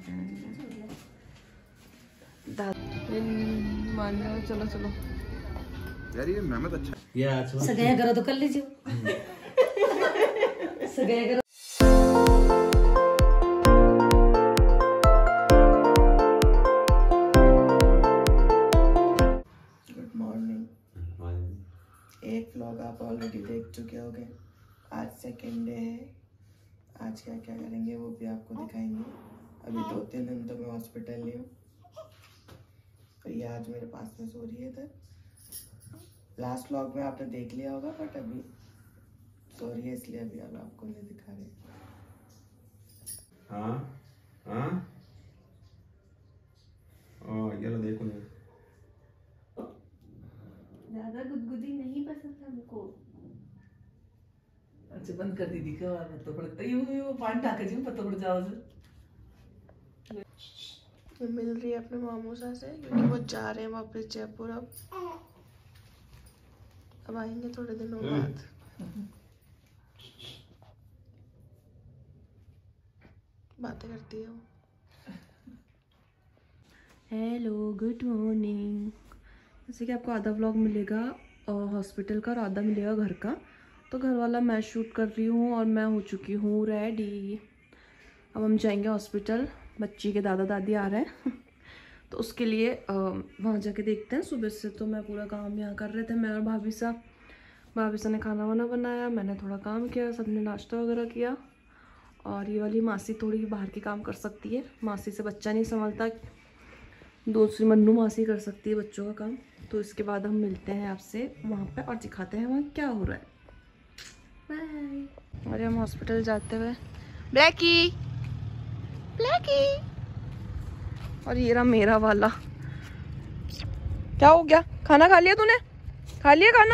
मान लो। चलो चलो यार ये मेहनत अच्छा है। सगाई करो तो कर लीजिए। सगाई करो। Good morning. एक व्लॉग आप ऑलरेडी देख चुके होंगे। आज सेकेंड डे है। आज क्या क्या करेंगे वो भी आपको दिखाएंगे। अभी 2-3 दिन तो मैं हॉस्पिटल ही हूँ। तो ये आज मेरे पास में सो रही है इधर। लास्ट व्लॉग में आपने देख लिया होगा, बट अभी सो रही है इसलिए अभी अब आपको नहीं दिखा रहे। हाँ हाँ ये लो देखो ना। ज्यादा गुदगुदी नहीं पसंद हमको। अच्छा बंद कर दीदी का पत्ता पड़ता ये पानी ढाके जी पत्ता पड़ जाओ। ये मिल रही है अपने मामूसा से क्योंकि वो जा रहे हैं वापस जयपुर। अब आएंगे थोड़े दिनों बाद। बातें करती है वो। Hello good morning. जैसे कि आपको आधा व्लॉग मिलेगा हॉस्पिटल का और आधा मिलेगा घर का। तो घर वाला मैं शूट कर रही हूँ और मैं हो चुकी हूँ रेडी। अब हम जाएंगे हॉस्पिटल। बच्ची के दादा दादी आ रहे हैं तो उसके लिए वहाँ जाके देखते हैं। सुबह से तो मैं पूरा काम यहाँ कर रहे थे, मैं और भाभी सा ने खाना वाना बनाया, मैंने थोड़ा काम किया, सबने नाश्ता वगैरह किया। और ये वाली मासी थोड़ी बाहर के काम कर सकती है, मासी से बच्चा नहीं संभलता। दूसरी मन्नू मासी कर सकती है बच्चों का काम। तो इसके बाद हम मिलते हैं आपसे वहाँ पे और दिखाते हैं वहाँ क्या हो रहा है। बाय। और हम हॉस्पिटल जाते हुए ब्लैकी और ये रहा मेरा वाला। क्या हो गया? खाना खा लिया तूने? खा लिया खाना?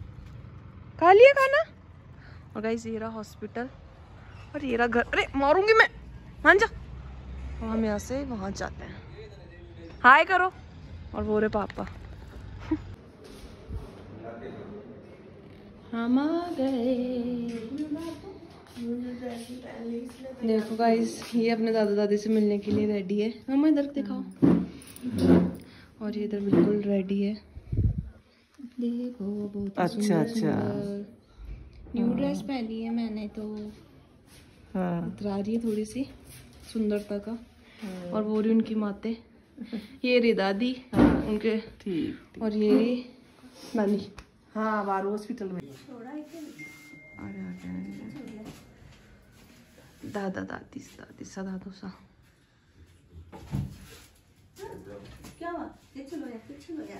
और गाइस ये रहा हॉस्पिटल और ये रहा घर। अरे मारूंगी मैं, मान जा। और हम यहाँ से वहाँ जाते हैं। हाय करो। और वो रे पापा। हम आ गए। देखो गाइस ये अपने दादा दादी से मिलने के लिए रेडी है। हम इधर दिखाओ। और ये इधर बिल्कुल रेडी है। देखो बहुत अच्छा अच्छा न्यू ड्रेस पहनी है मैंने तो। इतरा रही है थोड़ी सी सुंदरता का। और वो रही उनकी माते। ये रे दादी उनके। ठीक। और ये रे नानी। हाँ बाहर हॉस्पिटल में। दादा दादी सा दादू सा। क्या हुआ? चलो यार।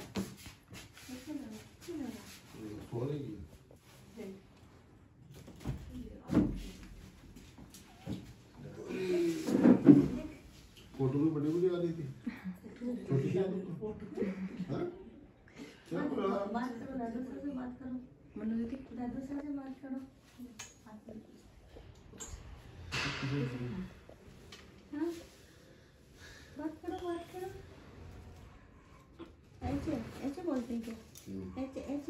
फोटो में बड़ी बड़ी आ रही थी। छोटी सी बात करो दादू सर से बात करो। मनु दीदी दादू सर से बात करो। हाँ बात करो। ऐसे बोलते हैं क्या? ऐसे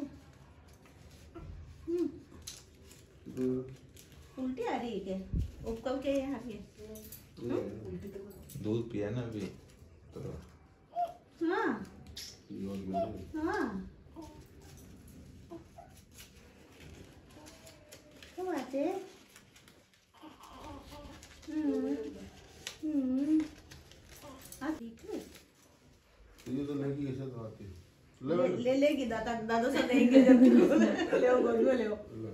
उल्टी आ रही है क्या? उपकल के यहाँ पे दूध पिया ना अभी तो। हाँ क्या बात है? ठीक है। ये तो लेगी ऐसे तो आती लेगी दादो से देंगे जब ले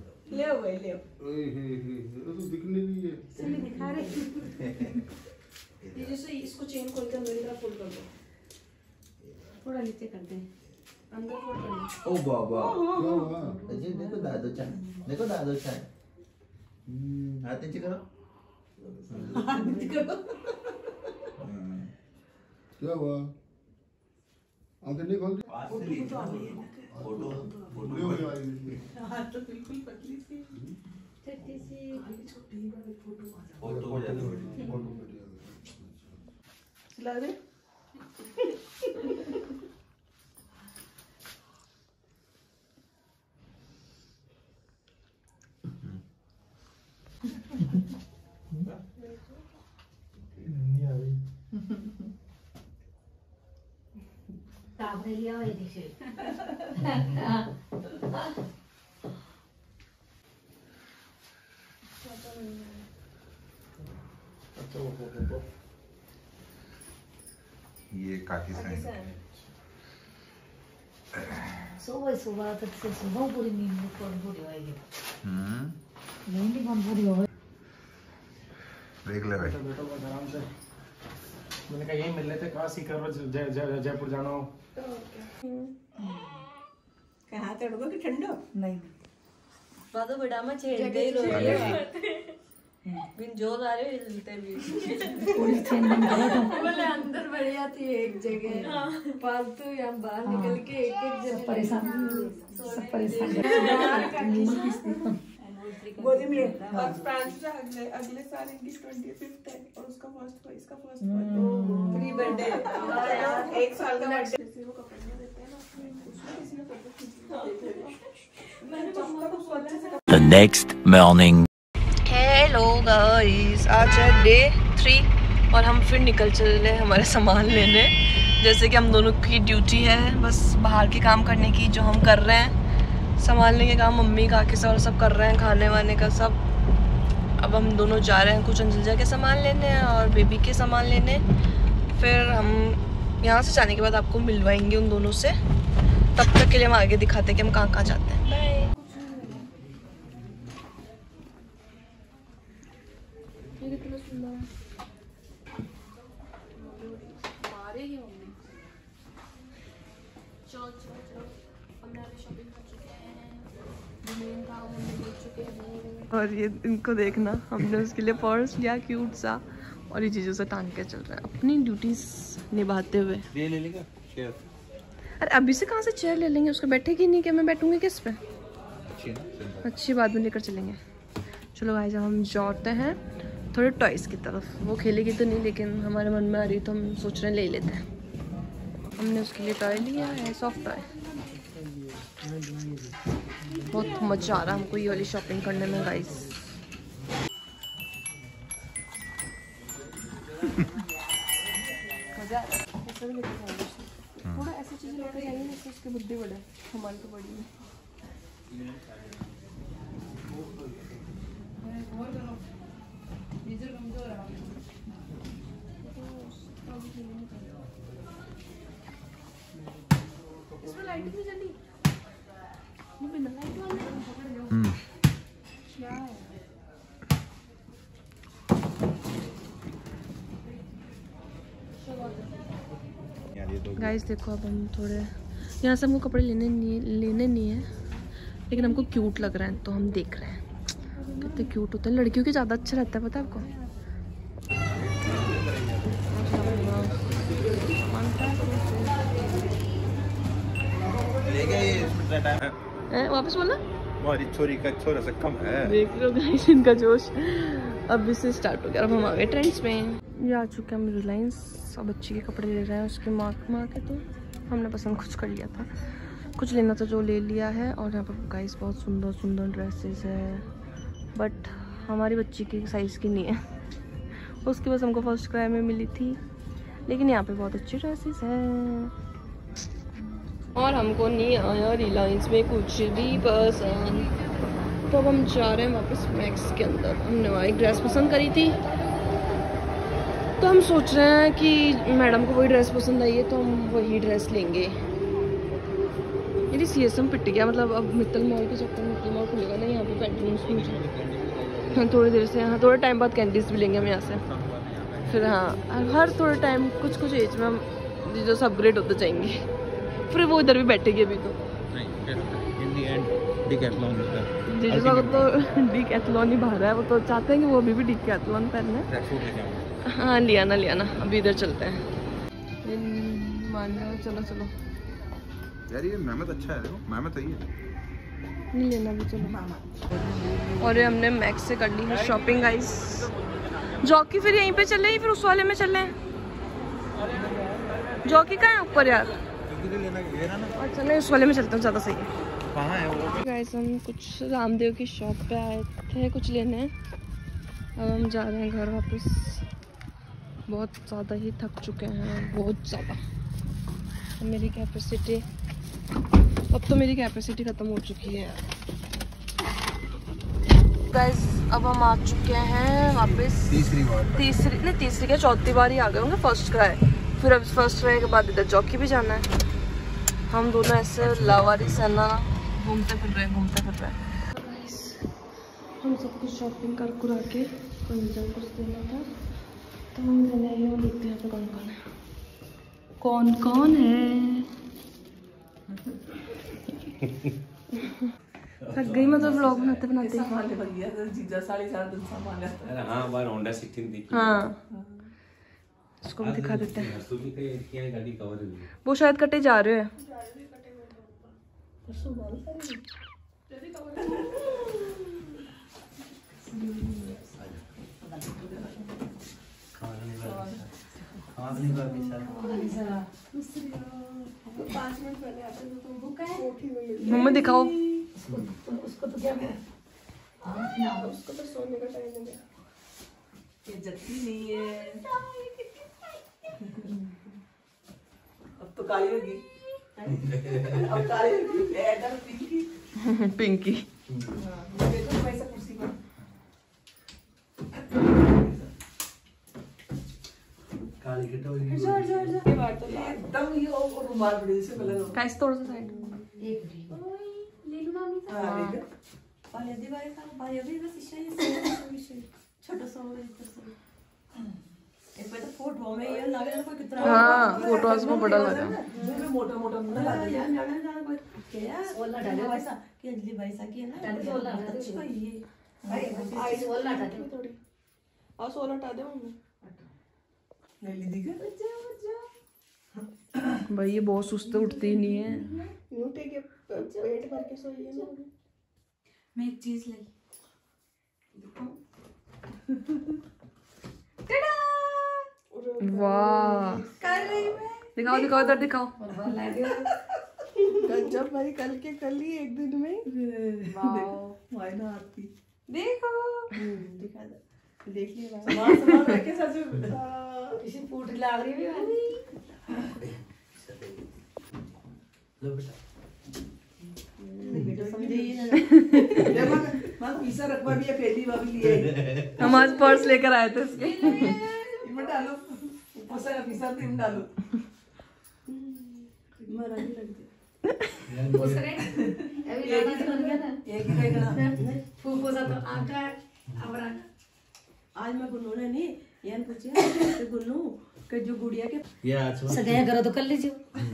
तो दिखने नहीं है। चलिए दिखा रहे। ये जैसे इसको चेन खोल कर मेरी तरफ पुल कर दो। थोड़ा नीचे कर दे। अंदर फोल्ड कर दो। ओ बाबा क्या हुआ? अजय देखो दादू चाय हाथ नीचे करो। क्या हुआ? आंखें नहीं खोल हाँ तो बिल्कुल पतली सी छोटी सी चला दे। नहीं आ रही। ये काफी साइन सुबह सुबह तक से सुबह पूरी नींद पूरी होएगी। नींद पूरी हो देख ले भाई। बेटा बहुत आराम से मैंने कहा यही मिल लेते कहाँ सीकर जयपुर जाना हो। कहाँ चढ़ोगे कि ठंडो नहीं बादो बेटा में छेड़ दे रो बिन जोर आ रहे हिलते भी पूरी चेंजिंग करो तो बोले अंदर बढ़िया थी एक जगह फालतू यहाँ बाहर निकल के एक जगह सब परेशान गोदी में और फ्रांस से अगले साल इनकी 25th है और उसका फर्स्ट है इसका फर्स्ट प्री बर्थडे एक साल का बर्थडे किसी को कपड़े नहीं देते हैं ना उसमें किसी ने कपड़े मैंने मम्मा को सोचा से The next morning. Hello guys, आज है डे 3 और हम फिर निकल चले हमारे सामान लेने। जैसे कि हम दोनों की ड्यूटी है बस बाहर के काम करने की, जो हम कर रहे हैं। संभालने के काम मम्मी काकी सब कर रहे हैं, खाने वाने का सब। अब हम दोनों जा रहे हैं कुछ अंजलजा के सामान लेने और बेबी के सामान लेने। फिर हम यहाँ से जाने के बाद आपको मिलवाएंगे उन दोनों से। तब तक के लिए हम आगे दिखाते हैं कि हम कहाँ कहाँ जाते हैं। बाय। ये कितना सुंदर है। मारेगी मम्मी। चलो चलो चलो, हमने अभी शॉपिंग कर चुके हैं, मेन काम हमने ले चुके हैं। और ये इनको देखना, हमने उसके लिए पर्स लिया क्यूट सा और ये चीज़ों से टांग के चल रहे हैं अपनी ड्यूटीज निभाते हुए। ये ले लेगा चेयर। अरे अभी से कहाँ से चेयर ले लेंगे, उसको बैठेगी नहीं कि मैं बैठूंगी किस पे। अच्छी बात में लेकर चलेंगे। चलो गाइस हम जाते हैं थोड़े टॉयज़ की तरफ। वो खेलेगी तो नहीं, लेकिन हमारे मन में आ रही तो हम सोच रहे हैं ले लेते हैं। हमने उसके लिए टॉय लिया है, सॉफ्ट टॉय। बहुत मज़ा आ रहा है हमको ये वाली शॉपिंग करने में गाइस। मज़ा आ रहा है। ऐसा भी लेकर जाएंगे, थोड़ा ऐसी चीज़ें लेकर जाएंगे जिससे उसकी बुद्धि बढ़े। हमारी तो बड़ी है। इसमें लाइट भी जली, ये बिना लाइट वाले क्या है। गाइस देखो, अब हम थोड़े यहाँ से हमको कपड़े लेने नहीं है, लेकिन हमको क्यूट लग रहा है तो हम देख रहे हैं कितने क्यूट होते हैं। लड़कियों के ज़्यादा अच्छा रहता है, पता है आपको। ले गया ये इसमें टाइम है। वापस बोला, हमारी छोरी का छोरा से कम है। देख लो गाइस इनका जोश अब से स्टार्ट हो गया। अब हम आ गए ट्रेंड्स में। ये आ चुके हैं हम रिलायंस। अब बच्चे के कपड़े ले रहे हैं, उसके माँ के तो हमने पसंद कुछ कर लिया था, कुछ लेना था जो ले लिया है। और यहाँ पर गाइस बहुत सुंदर सुंदर ड्रेसेस है, बट हमारी बच्ची की साइज़ की नहीं है। उसकी बस हमको फर्स्ट क्राई में मिली थी, लेकिन यहाँ पे बहुत अच्छी ड्रेसेस हैं। और हमको नहीं आया रिलायंस में कुछ भी पसंद, तो अब हम जा रहे हैं वापस मैक्स के अंदर। हमने वहाँ एक ड्रेस पसंद करी थी, तो हम सोच रहे हैं कि मैडम को वही ड्रेस पसंद आई है तो हम वही ड्रेस लेंगे। मेरी CSM पिट गया, मतलब अब मित्तल मॉल के चक्कर में मित्तल मॉल खुलेगा ना, यहाँ पे पेंटिंग्स मुझे। हाँ थोड़ी देर से, हाँ थोड़े टाइम बाद कैंडीज भी लेंगे हम यहाँ से। फिर हाँ हर थोड़े टाइम कुछ एज में हम जो सब अपग्रेड होते जाएंगे। फिर वो इधर भी बैठेगी अभी तो। इन द एंड डिकैथलॉन जीजा को तो डिकैथलॉन ही भा रहा है, वो तो चाहते हैं कि वो अभी भी डिकैथलॉन पहने। हाँ लिया ना, अभी इधर चलते हैं। मान लो, चलो चलो यार ये मेहनत अच्छा है, देखो मेहनत सही है। नहीं लेना भी, चलो। और ये हमने मैक्स से कर ली है शॉपिंग गाइस। जॉकी फिर यहीं पे चले ही, फिर उस वाले में चले। जॉकी कहाँ है ऊपर यार, और चले उस वाले में चलते हैं, ज़्यादा सही है। कहाँ है वो गाइस हम कुछ रामदेव की शॉप पे आए थे कुछ लेने, अब हम जा रहे हैं घर वापस। बहुत ज़्यादा ही थक चुके हैं, बहुत ज़्यादा। मेरी कैपेसिटी, अब तो मेरी कैपेसिटी ख़त्म हो चुकी है गाइस। अब हम आ चुके हैं वापस तीसरी क्या चौथी बार ही आ गए होंगे। फर्स्ट क्राई, फिर अब फर्स्ट क्राई के बाद इधर चौकी भी जाना है। हम दोनों ऐसे लावारी सेना घूमते फिर रहे हम सब कुछ शॉपिंग कर कुरा के कंजन कुछ देना था, तो हम देने आई हूँ। देखते हैं कौन कौन है। थक गई मतलब व्लॉग बनाते बनाते। हाँ, उसको भी दिखा देते हैं। वो शायद कटे जा रहे हैं। मम्मी दिखाओ। उसको तो क्या उसको तो सोने का टाइम हो गया। ये जगती नहीं है। अब तो काली होगी। अब काली होगी। पिंकी। देखो वैसा कुर्सी पर। काली के तो एकदम ये रुमाल बड़े से कलर। गाइस थोड़ा सा साइड। ले लो मामी का। हां ले पाले दी बारे का बायो भी बस इशे छोटा सा हो इधर से। एक पे तो फोटो में ये लगे ना कोई कितना। हाँ, फोटोज में बड़ा लगा। मुंह में मोटा मोटा मुंह लगा यार जाना कोई क्या सोला डाले वैसा कि अंजलि वैसा की है ना डाले सोला अच्छा ये भाई आई सोला डाले थोड़ी और सोला हटा दे मम्मी। गली दिखा। भाई ये बहुत सुस्त उठती ही नहीं है। पेट भर के सोई है। मैं एक चीज लाई। वाह, दिखाओ दिखाओ इधर दिखाओ। गजब भाई, कल के कल ही एक दिन में। वाह ना आती देखो दिखा दे। देख लिया सामान रखे सासू। इसी फूट लग रही है। लो बेटा मां पीसा रखवा भी है, पहली बार लिए। हम आज पर्स लेकर आए थे इसके। इनमें डालो ऊपर से पीसा तुम डालो। मरा नहीं लगती। दूसरे अभी लगा तो बन गया ना। एक ही रहेगा फूको सा तो आटा आवरा। आज मैं गुन्नू ने नहीं यान पूछा कि गुन्नू के जो गुड़िया के ये आज सगाई करो तो कर लीजिए।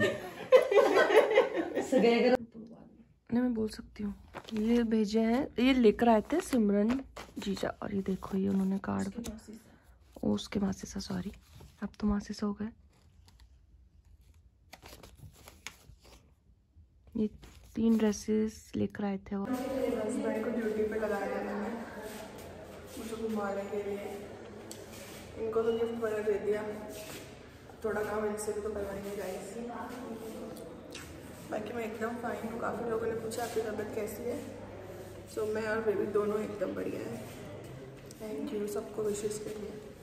सगाई करो नहीं, मैं बोल सकती हूँ। ये भेजे हैं, ये लेकर आए थे सिमरन जीजा। और ये देखो ये उन्होंने कार्ड ओ उसके मासी सा, सॉरी अब तो मासी सा हो गए। ये 3 ड्रेसेस लेकर आए थे वो। हस्बैंड को ड्यूटी पे लगाया मैंने मुझे घुमाने के लिए। इनको तो गिफ्ट वगैरह दे दिया, थोड़ा काम इनसे भी तो करवाएंगे गाइस। बाकी मैं एकदम फाइन हूँ। काफ़ी लोगों ने पूछा आपकी तबीयत कैसी है। सो मैं और बेबी दोनों एकदम बढ़िया है। थैंक यू सबको विशेष के लिए।